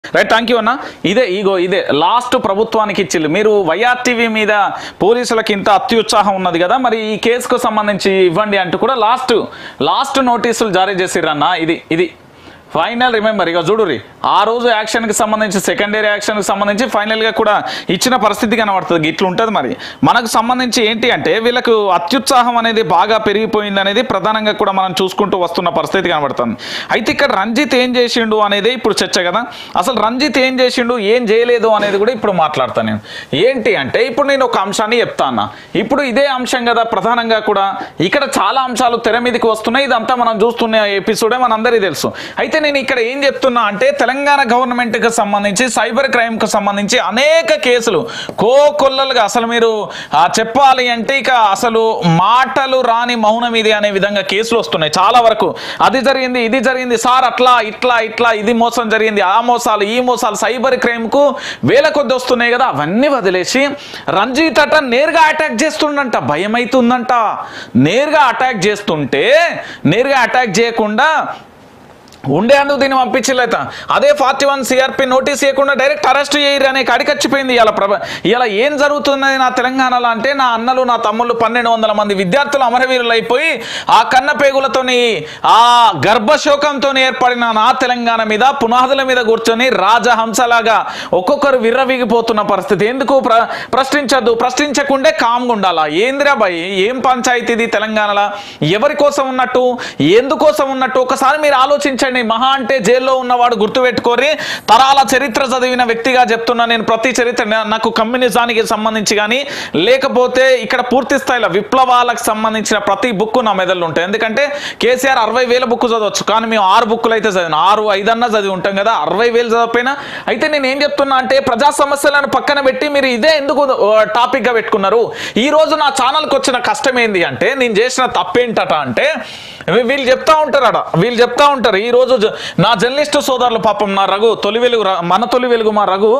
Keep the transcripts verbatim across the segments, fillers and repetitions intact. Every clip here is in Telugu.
రైట్, థ్యాంక్ యూ అన్న. ఇదే ఈగో ఇదే లాస్ట్ ప్రభుత్వానికి ఇచ్చిల్లు. మీరు వైఆర్టీవీ మీద పోలీసులకు ఇంత అత్యుత్సాహం ఉన్నది కదా, మరి ఈ కేసుకు సంబంధించి ఇవ్వండి అంటూ కూడా లాస్ట్ లాస్ట్ నోటీసులు జారీ చేసిరన్న. ఇది ఇది ఫైనల్ రిమెంబర్. ఇక చూడురి, ఆ రోజు యాక్షన్కి సంబంధించి సెకండరీ యాక్షన్కి సంబంధించి ఫైనల్గా కూడా ఇచ్చిన పరిస్థితి కనబడుతుంది. ఇట్లా ఉంటుంది. మరి మనకు సంబంధించి ఏంటి అంటే వీళ్ళకు అత్యుత్సాహం అనేది బాగా పెరిగిపోయింది అనేది ప్రధానంగా కూడా మనం చూసుకుంటూ వస్తున్న పరిస్థితి కనబడుతుంది. అయితే ఇక్కడ రంజిత్ ఏం చేసిండు అనేది ఇప్పుడు చర్చ కదా. అసలు రంజిత్ ఏం చేసిండు, ఏం చేయలేదు అనేది కూడా ఇప్పుడు మాట్లాడతాను నేను. ఏంటి అంటే ఇప్పుడు నేను ఒక అంశాన్ని చెప్తా అన్న. ఇప్పుడు ఇదే అంశం కదా ప్రధానంగా కూడా ఇక్కడ చాలా అంశాలు తెర మీదకి వస్తున్నాయి. ఇదంతా మనం చూస్తున్న ఎపిసోడే మనందరికీ తెలుసు. అయితే నేను ఇక్కడ ఏం చెప్తున్నా అంటే తెలంగాణ గవర్నమెంట్ కి సంబంధించి సైబర్ క్రైమ్ కు సంబంధించి అనేక కేసులు కోకొల్లలుగా అసలు మీరు చెప్పాలి అంటే ఇక అసలు మాటలు రాని మౌనం ఇది అనే విధంగా కేసులు వస్తున్నాయి చాలా వరకు. అది జరిగింది, ఇది జరిగింది సార్, అట్లా ఇట్లా ఇట్లా ఇది మోసం జరిగింది, ఆ మోసాలు ఈ మోసాలు సైబర్ క్రైమ్ కు వేల కొద్ది వస్తున్నాయి కదా. అవన్నీ వదిలేసి రంజిత్ అట నేరుగా అటాక్ చేస్తుండంట. భయం అవుతుందంట. నేరుగా అటాక్ చేస్తుంటే నేరుగా అటాక్ చేయకుండా ఉండేందుకు దీన్ని పంపించలేత అదే ఫార్టీ వన్ సిఆర్పి నోటీస్ ఇవ్వకుండా డైరెక్ట్ అరెస్ట్ చేయరు అనే కడికచ్చిపోయింది. ఇలా ప్రభ ఇలా ఏం జరుగుతున్నది నా తెలంగాణలో అంటే నా అన్నలు నా తమ్ముళ్ళు పన్నెండు వందల మంది విద్యార్థులు అమరవీరులు అయిపోయి ఆ కన్నపేగులతోని ఆ గర్భశోకంతో ఏర్పడిన నా తెలంగాణ మీద పునాదుల మీద కూర్చొని రాజహంసలాగా ఒక్కొక్కరు విర్రవీగిపోతున్న పరిస్థితి. ఎందుకు ప్ర ప్రశ్నించద్దు, ప్రశ్నించకుండే కామ్గా ఉండాలా? ఏందిరా భయ్, ఏం పంచాయతీ ఇది తెలంగాణలో? ఎవరి కోసం ఉన్నట్టు, ఎందుకోసం ఉన్నట్టు ఒకసారి మీరు ఆలోచించండి. మహా అంటే జైల్లో ఉన్నవాడు గుర్తుపెట్టుకోరి. తరాల చరిత్ర చదివిన వ్యక్తిగా చెప్తున్నా నేను. ప్రతి చరిత్ర నాకు కమ్యూనిజానికి సంబంధించి కానీ లేకపోతే ఇక్కడ పూర్తి స్థాయిలో విప్లవాలకు సంబంధించిన ప్రతి బుక్ నా మెదళ్ళు ఉంటాయి. ఎందుకంటే కేసీఆర్ అరవై వేల బుక్ చదవచ్చు, కానీ మేము ఆరు బుక్కులు అయితే చదివిన ఆరు ఐదన్నా చదివి ఉంటాం కదా, అరవై వేలు చదవకపోయినా. అయితే నేను ఏం చెప్తున్నా అంటే ప్రజా సమస్యలను పక్కన పెట్టి మీరు ఇదే ఎందుకు టాపిక్ గా పెట్టుకున్నారు? ఈ రోజు నా ఛానల్కి వచ్చిన కష్టం ఏంది అంటే నేను చేసిన తప్పేంటట అంటే వీళ్ళు చెప్తా ఉంటారట వీళ్ళు చెప్తా ఉంటారు ఈ రోజు నా జర్నలిస్టు సోదరులు పాపం నా రఘు తొలి వెలుగు మన తొలి వెలుగు మా రఘు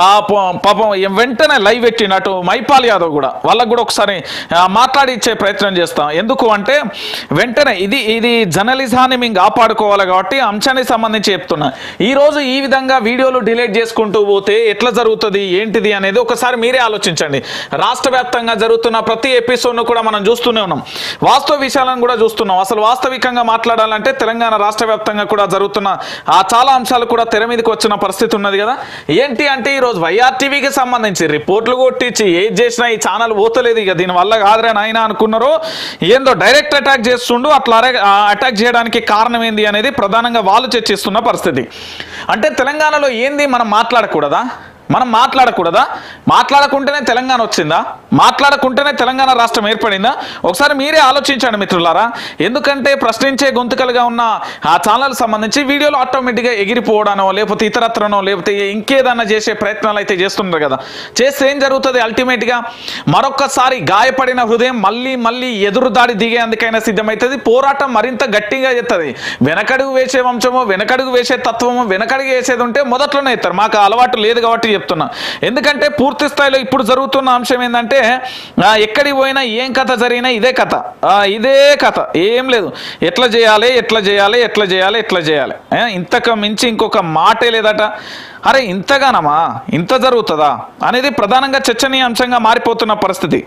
పాపం వెంటనే లైవ్ పెట్టినట్టు మైపాల్ యాదవ్ కూడా వాళ్ళకు కూడా ఒకసారి మాట్లాడి ఇచ్చే ప్రయత్నం చేస్తాం. ఎందుకు అంటే వెంటనే ఇది ఇది జర్నలిజాన్ని మేము కాపాడుకోవాలి కాబట్టి అంశానికి సంబంధించి చెప్తున్నా. ఈ రోజు ఈ విధంగా వీడియోలు డిలీట్ చేసుకుంటూ పోతే ఎట్లా జరుగుతుంది ఏంటిది అనేది ఒకసారి మీరే ఆలోచించండి. రాష్ట్ర వ్యాప్తంగా జరుగుతున్న ప్రతి ఎపిసోడ్ను కూడా మనం చూస్తూనే ఉన్నాం. వాస్తవ విషయాలను కూడా చూస్తున్నాం. అసలు వాస్తవికంగా మాట్లాడాలంటే తెలంగాణ రాష్ట్ర వ్యాప్తంగా కూడా జరుగుతున్న ఆ చాలా అంశాలు కూడా తెర మీదకి వచ్చిన పరిస్థితి ఉన్నది కదా. ఏంటి అంటే ఈరోజు వైఆర్టీవీకి సంబంధించి రిపోర్ట్లు కొట్టించి ఏది చేసినా ఈ ఛానల్ పోతలేదు. ఇక దీనివల్ల కాదురా నాయన అనుకున్నారు. ఏందో డైరెక్ట్ అటాక్ చేస్తుండు. అట్లా అటాక్ చేయడానికి కారణం ఏంది అనేది ప్రధానంగా వాళ్ళు చర్చిస్తున్న పరిస్థితి. అంటే తెలంగాణలో ఏంది మనం మాట్లాడకూడదా? మనం మాట్లాడకూడదా? మాట్లాడకుంటేనే తెలంగాణ వచ్చిందా? మాట్లాడకుంటేనే తెలంగాణ రాష్ట్రం ఏర్పడిందా? ఒకసారి మీరే ఆలోచించండి మిత్రులారా. ఎందుకంటే ప్రశ్నించే గొంతుకలుగా ఉన్న ఆ ఛానల్ సంబంధించి వీడియోలు ఆటోమేటిక్గా ఎగిరిపోవడానో లేకపోతే ఇతరత్రనో లేకపోతే ఇంకేదన్నా చేసే ప్రయత్నాలు అయితే చేస్తున్నారు కదా. చేస్తే ఏం జరుగుతుంది? అల్టిమేట్గా మరొక్కసారి గాయపడిన హృదయం మళ్ళీ మళ్ళీ ఎదురు దాడి దిగేందుకైనా సిద్ధమవుతుంది. పోరాటం మరింత గట్టిగా చేస్తుంది. వెనకడుగు వేసే వంశమో వెనకడుగు వేసే తత్వమో వెనకడుగు వేసేది ఉంటే మొదట్లోనే ఎత్తారు. మాకు అలవాటు లేదు కాబట్టి చెప్తున్నా. ఎందుకంటే పూర్తి స్థాయిలో ఇప్పుడు జరుగుతున్న అంశం ఏంటంటే ఎక్కడికి పోయినా ఏం కథ జరిగినా ఇదే కథ ఇదే కథ ఏం లేదు. ఎట్లా చేయాలి ఎట్లా చేయాలి ఎట్లా చేయాలి ఎట్లా చేయాలి ఇంతకు మించి ఇంకొక మాటే లేదట. అరే ఇంతగానమా, ఇంత జరుగుతుందా అనేది ప్రధానంగా చర్చనీయాంశంగా మారిపోతున్న పరిస్థితి.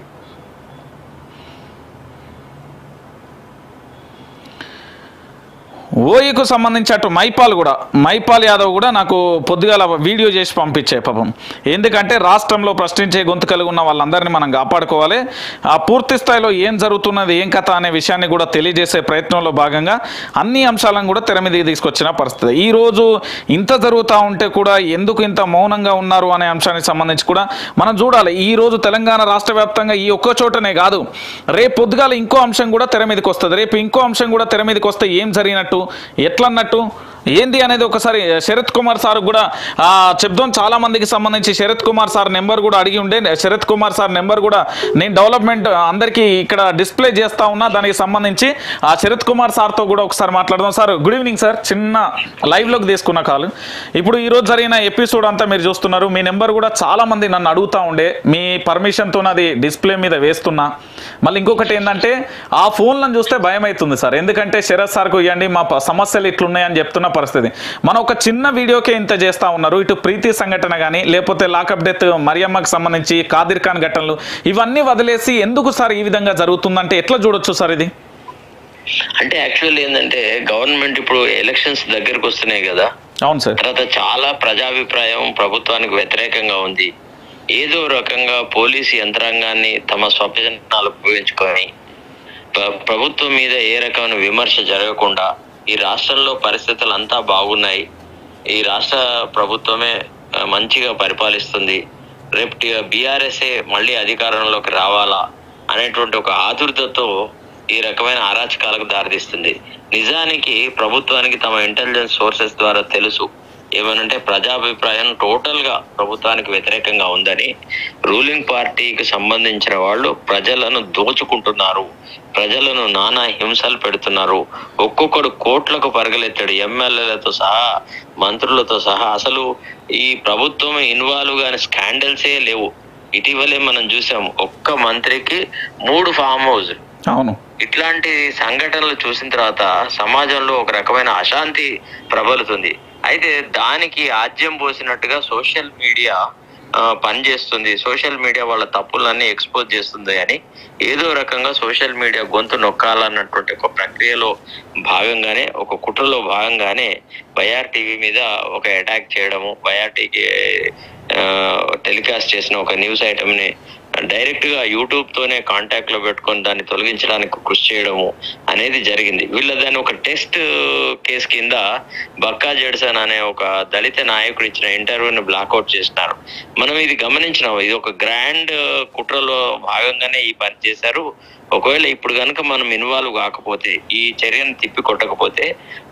ఓయికు సంబంధించి అటు మైపాల్ కూడా మైపాల్ యాదవ్ కూడా నాకు పొద్దుగాల వీడియో చేసి పంపించే పాపం. ఎందుకంటే రాష్ట్రంలో ప్రశ్నించే గొంతు కలిగి ఉన్న వాళ్ళందరినీ మనం కాపాడుకోవాలి. ఆ పూర్తి స్థాయిలో ఏం జరుగుతున్నది ఏం కథ అనే విషయాన్ని కూడా తెలియజేసే ప్రయత్నంలో భాగంగా అన్ని అంశాలను కూడా తెర మీదకి తీసుకొచ్చిన పరిస్థితి. ఈరోజు ఇంత జరుగుతూ ఉంటే కూడా ఎందుకు ఇంత మౌనంగా ఉన్నారు అనే అంశానికి సంబంధించి కూడా మనం చూడాలి. ఈ రోజు తెలంగాణ రాష్ట్ర వ్యాప్తంగా ఈ ఒక్క చోటనే కాదు, రేపు పొద్దుగాల ఇంకో అంశం కూడా తెర మీదకి వస్తుంది. రేపు ఇంకో అంశం కూడా తెర మీదకి వస్తే ఏం జరిగినట్టు ఎట్లన్నట్టు ఏంది అనేది ఒకసారి శరత్ కుమార్ సార్ కూడా చెప్దాం. చాలా మందికి సంబంధించి శరత్ కుమార్ సార్ నెంబర్ కూడా అడిగి ఉండే. శరత్ కుమార్ సార్ నెంబర్ కూడా నేను డెవలప్మెంట్ అందరికీ ఇక్కడ డిస్ప్లే చేస్తా ఉన్నా. దానికి సంబంధించి ఆ శరత్ కుమార్ సార్తో కూడా ఒకసారి మాట్లాడదాం. Sir good evening sir. చిన్న లైవ్లోకి తీసుకున్న కాల్. ఇప్పుడు ఈరోజు జరిగిన ఎపిసోడ్ అంతా మీరు చూస్తున్నారు. మీ నెంబర్ కూడా చాలా మంది నన్ను అడుగుతూ ఉండే. మీ పర్మిషన్తో అది డిస్ప్లే మీద వేస్తున్నా. మళ్ళీ ఇంకొకటి ఏంటంటే ఆ ఫోన్లను చూస్తే భయం అవుతుంది సార్. ఎందుకంటే శరత్ సార్కు ఇవ్వండి, మా సమస్యలు ఇట్లున్నాయని చెప్తున్న పరిస్థితి. మనం ఒక చిన్న వీడియోకే ఇంత చేస్తూ ఉన్నారు. ఇటు ప్రీతి సంఘటన కానీ లేకపోతే లాకప్ డెత్ మరియమ్మకి సంబంధించి కాదిర్ ఖాన్ ఘటనలు ఇవన్నీ వదిలేసి ఎందుకు సార్ ఈ విధంగా జరుగుతుందంటే ఎట్లా చూడొచ్చు సార్ ఇది? అంటే యాక్చువల్లీ ఏంటంటే గవర్నమెంట్ ఇప్పుడు ఎలక్షన్స్ దగ్గరకు వస్తున్నాయి కదా. అవును సార్. తర్వాత చాలా ప్రజాభిప్రాయం ప్రభుత్వానికి వ్యతిరేకంగా ఉంది. ఏదో రకంగా పోలీసు యంత్రాంగాన్ని తమ స్వప్రయోజనాలు ఉపయోగించుకొని ప్రభుత్వం మీద ఏ రకమైన విమర్శ జరగకుండా ఈ రాష్ట్రంలో పరిస్థితులు అంతా బాగున్నాయి, ఈ రాష్ట్ర ప్రభుత్వమే మంచిగా పరిపాలిస్తుంది, రేపు బీఆర్ఎస్ఏ మళ్ళీ అధికారంలోకి రావాలా అనేటువంటి ఒక ఆదుర్దతో ఈ రకమైన అరాచకాలకు దారితీస్తుంది. నిజానికి ప్రభుత్వానికి తమ ఇంటెలిజెన్స్ సోర్సెస్ ద్వారా తెలుసు ఏమనంటే ప్రజాభిప్రాయం టోటల్ గా ప్రభుత్వానికి వ్యతిరేకంగా ఉందని. రూలింగ్ పార్టీకి సంబంధించిన వాళ్ళు ప్రజలను దోచుకుంటున్నారు, ప్రజలను నానా హింసలు పెడుతున్నారు, ఒక్కొక్కడు కోట్లకు పరగలెత్తాడు, ఎమ్మెల్యేలతో సహా మంత్రులతో సహా. అసలు ఈ ప్రభుత్వం ఇన్వాల్వ్ కాని స్కాండల్సే లేవు. ఇటీవలే మనం చూసాము ఒక్క మంత్రికి మూడు ఫామ్ హౌస్. అవును. ఇట్లాంటి సంఘటనలు చూసిన తర్వాత సమాజంలో ఒక రకమైన అశాంతి ప్రబలుతుంది. అయితే దానికి ఆజ్యం పోసినట్టుగా సోషల్ మీడియా పనిచేస్తుంది. సోషల్ మీడియా వాళ్ళ తప్పులన్నీ ఎక్స్పోజ్ చేస్తుంది అని ఏదో రకంగా సోషల్ మీడియా గొంతు నొక్కాలన్నటువంటి ఒక ప్రక్రియలో భాగంగానే, ఒక కుట్రలో భాగంగానే వైఆర్ టీవీ మీద ఒక అటాక్ చేయడము, వైఆర్ టీవీ టెలికాస్ట్ చేసిన ఒక న్యూస్ ఐటమ్ ని డైరెక్ట్ గా యూట్యూబ్ తోనే కాంటాక్ట్ లో పెట్టుకొని దాన్ని తొలగించడానికి కృషి చేయడము అనేది జరిగింది. వీళ్ళ దాన్ని ఒక టెస్ట్ కేసు కింద బక్కా జడ్సన్ అనే ఒక దళిత నాయకుడు ఇచ్చిన ఇంటర్వ్యూని బ్లాక్అవుట్ చేసినారు. మనం ఇది గమనించినాం. ఇది ఒక గ్రాండ్ కుట్రలో భాగంగానే ఈ పని చేశారు. ఒకవేళ ఇప్పుడు కనుక మనం ఇన్వాల్వ్ కాకపోతే, ఈ చర్యను తిప్పి కొట్టకపోతే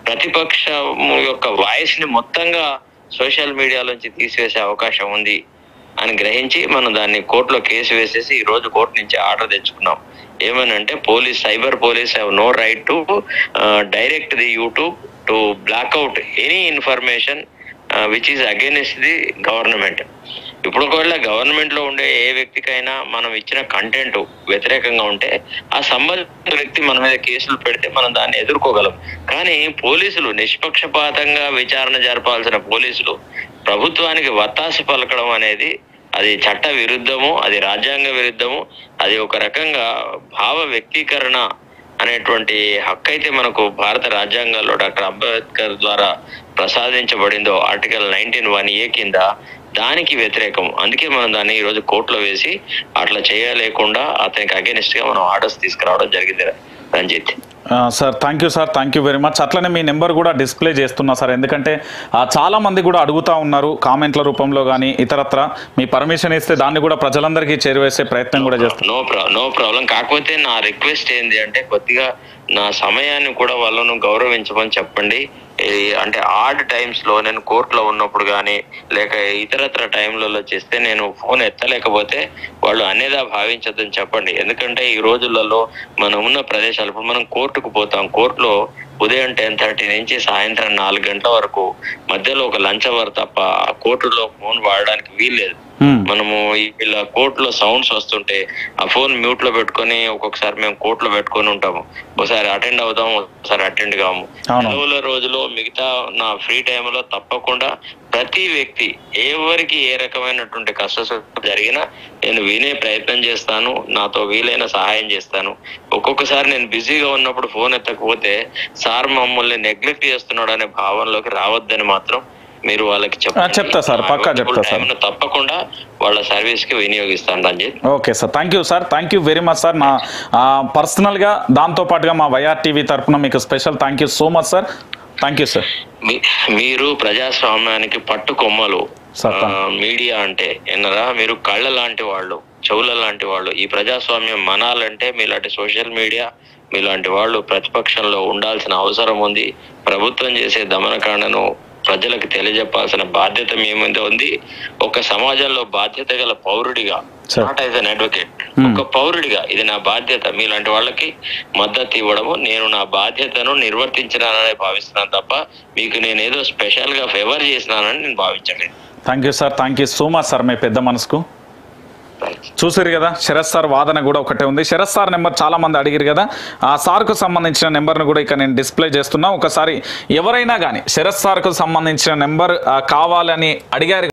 ప్రతిపక్షం యొక్క వాయిస్ ని మొత్తంగా సోషల్ మీడియాలోంచి తీసివేసే అవకాశం ఉంది అని గ్రహించి మనం దాన్ని కోర్టులో కేసు వేసేసి ఈ రోజు కోర్టు నుంచి ఆర్డర్ తెచ్చుకున్నాం. ఏమనంటే police cyber police have no right to direct the YouTube to blackout any information which is against the government. ఇప్పుడు ఒకవేళ గవర్నమెంట్ లో ఉండే ఏ వ్యక్తికైనా మనం ఇచ్చిన కంటెంట్ వ్యతిరేకంగా ఉంటే ఆ సంబంధిత వ్యక్తి మన మీద కేసులు పెడితే మనం దాన్ని ఎదుర్కోగలం. కానీ పోలీసులు నిష్పక్షపాతంగా విచారణ జరపాల్సిన పోలీసులు ప్రభుత్వానికి వత్తాసు పలకడం అనేది అది చట్ట విరుద్ధము, అది రాజ్యాంగ విరుద్ధము, అది ఒక రకంగా భావ వ్యక్తీకరణ అనేటువంటి హక్కు అయితే మనకు భారత రాజ్యాంగంలో డాక్టర్ అంబేద్కర్ ద్వారా ప్రసాదించబడిందో ఆర్టికల్ నైన్టీన్ వన్ ఏ కింద దానికి వ్యతిరేకం. అందుకే మనం దాన్ని ఈ రోజు కోర్టులో వేసి అట్లా చేయలేకుండా అతనికి అగేనిస్ట్ గా మనం ఆర్డర్స్ తీసుకురావడం జరిగింది. Ranjith sir thank you sir, thank you very much. అట్లనే మీ నెంబర్ కూడా డిస్ప్లే చేస్తున్నా సార్, ఎందుకంటే చాలా మంది కూడా అడుగుతూ ఉన్నారు కామెంట్ల రూపంలో కానీ ఇతరత్ర. మీ పర్మిషన్ ఇస్తే దాన్ని కూడా ప్రజలందరికీ చేరువేసే ప్రయత్నం కూడా చేస్తాం. నో ప్రాబ్లం నో ప్రాబ్లం కాకపోతే నా రిక్వెస్ట్ ఏంటి అంటే కొద్దిగా నా సమయాన్ని కూడా వాళ్ళను గౌరవించమని చెప్పండి. అంటే ఆడ్ టైమ్స్ లో నేను కోర్టులో ఉన్నప్పుడు కానీ లేక ఇతరత్ర టైంలలో చేస్తే నేను ఫోన్ ఎత్తలేకపోతే వాళ్ళు అనేదా భావించద్దని చెప్పండి. ఎందుకంటే ఈ రోజులలో మనం ఉన్న ప్రదేశాలు, ఇప్పుడు మనం కోర్టుకు పోతాం, కోర్టులో ఉదయం టెన్ థర్టీ నుంచి సాయంత్రం నాలుగు గంటల వరకు మధ్యలో ఒక లంచ్ అవర్ తప్ప ఆ కోర్టులో ఫోన్ వాడడానికి వీల్లేదు. మనము ఇలా కోర్టులో సౌండ్స్ వస్తుంటే ఆ ఫోన్ మ్యూట్ లో పెట్టుకొని ఒక్కొక్కసారి మేము కోర్టులో పెట్టుకొని ఉంటాము, ఒకసారి అటెండ్ అవుతాము, ఒకసారి అటెండ్ కాము. సెలవుల రోజులో మిగతా నా ఫ్రీ టైంలో తప్పకుండా ప్రతి వ్యక్తి ఎవరికి ఏ రకమైనటువంటి కష్టం జరిగినా నేను వినే ప్రయత్నం చేస్తాను, నాతో వీలైన సహాయం చేస్తాను. ఒక్కొక్కసారి నేను బిజీగా ఉన్నప్పుడు ఫోన్ ఎత్తకపోతే సార్ మమ్మల్ని నెగ్లెక్ట్ చేస్తున్నాడు అనే భావనలోకి రావద్దని మాత్రం మీరు వాళ్ళకి చెప్తా సార్, పక్కా చెప్తా సార్. తప్పకుండా వాళ్ళ సర్వీస్ కి వినియోగిస్తాను Ranjith. Okay sir, thank you sir, thank you very much sir. నా పర్సనల్ గా దాంతో పాటుగా మా వైఆర్ టీవీ తరఫున మీకు special thank you so much sir. Thank you sir. మీరు ప్రజాస్వామ్యానికి పట్టు కొమ్మలు. మీడియా అంటే ఎన్నరా మీరు కళ్ళ లాంటి వాళ్ళు, చెవుల లాంటి వాళ్ళు. ఈ ప్రజాస్వామ్యం మనాలంటే మీలాంటి సోషల్ మీడియా, మీలాంటి వాళ్ళు ప్రతిపక్షంలో ఉండాల్సిన అవసరం ఉంది. ప్రభుత్వం చేసే దమనకాండను ప్రజలకు తెలియజెప్పాల్సిన బాధ్యత మీ మీద ఉంది. ఒక సమాజంలో బాధ్యత గల పౌరుడిగా, నాట్ యాజ్ అన్ అడ్వకేట్, ఒక పౌరుడిగా ఇది నా బాధ్యత. మీలాంటి వాళ్ళకి మద్దతు ఇవ్వడము నేను నా బాధ్యతను నిర్వర్తించినానని భావిస్తున్నాను తప్ప మీకు నేను ఏదో స్పెషల్ గా ఫేవర్ చేసినానని నేను భావించలేదు. Thank you sir, thank you so much sir, మీ పెద్ద మనసుకు. చూసారు కదా, శరత్ సార్ వాదన కూడా ఒకటే ఉంది. శరత్ సార్ నెంబర్ చాలా మంది అడిగారు కదా, ఆ సార్కు సంబంధించిన నెంబర్ను కూడా ఇక నేను డిస్ప్లే చేస్తున్నా. ఒకసారి ఎవరైనా కానీ శరత్ సార్కు సంబంధించిన నెంబర్ కావాలని అడిగారు